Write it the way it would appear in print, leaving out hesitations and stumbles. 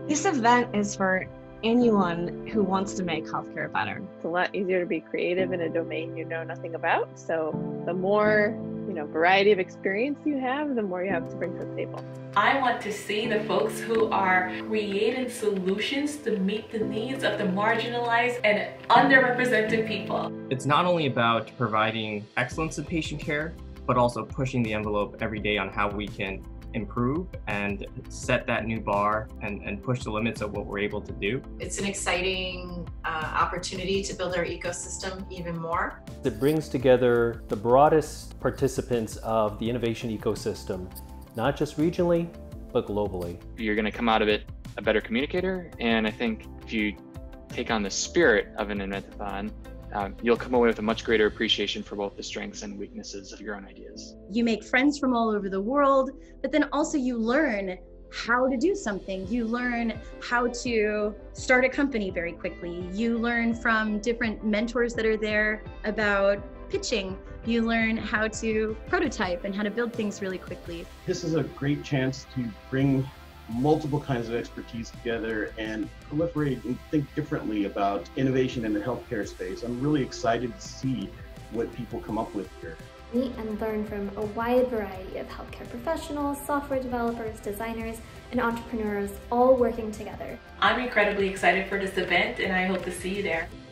This event is for anyone who wants to make healthcare better. It's a lot easier to be creative in a domain you know nothing about. So the more, variety of experience you have, the more you have to bring to the table. I want to see the folks who are creating solutions to meet the needs of the marginalized and underrepresented people. It's not only about providing excellence in patient care, but also pushing the envelope every day on how we can improve and set that new bar and push the limits of what we're able to do. It's an exciting opportunity to build our ecosystem even more. It brings together the broadest participants of the innovation ecosystem, not just regionally, but globally. You're going to come out of it a better communicator, and I think if you take on the spirit of an Invent-a-thon, you'll come away with a much greater appreciation for both the strengths and weaknesses of your own ideas. You make friends from all over the world, but then also you learn how to do something. You learn how to start a company very quickly. You learn from different mentors that are there about pitching. You learn how to prototype and how to build things really quickly. This is a great chance to bring multiple kinds of expertise together and proliferate and think differently about innovation in the healthcare space. I'm really excited to see what people come up with here. Meet and learn from a wide variety of healthcare professionals, software developers, designers, and entrepreneurs all working together. I'm incredibly excited for this event, and I hope to see you there.